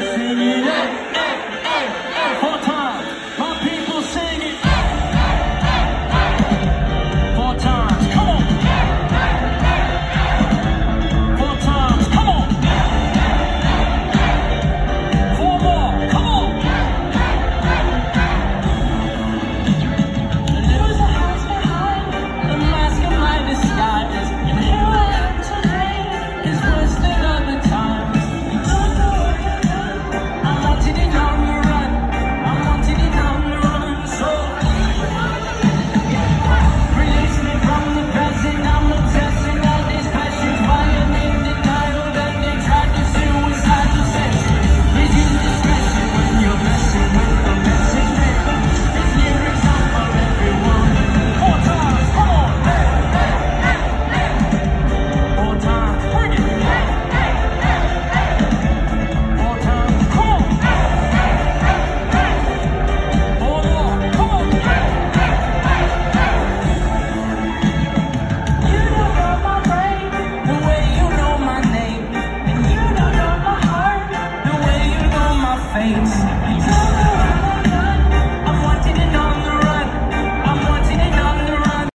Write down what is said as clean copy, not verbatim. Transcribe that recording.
Sing it, hey, hey, hey, hey, 4 times. My people sing it. 4 times, come on. 4 times, come on. 4 more, come on. There was a house behind the mask of my disguise, and here I am today, his wasted other times. I'm wanted it on the run, I'm wanted it on the run, so release me from the present. I'm obsessing all these passions, violin denial that they tried to suicidal section. Is you discretion when you're messing with the message maker? It's lyrics out for everyone. 4 times, come on. 4 times, bring it. 4 times, come on. 4 more, come on. You don't know my brain the way you know my name, and you don't know my heart the way you know my face.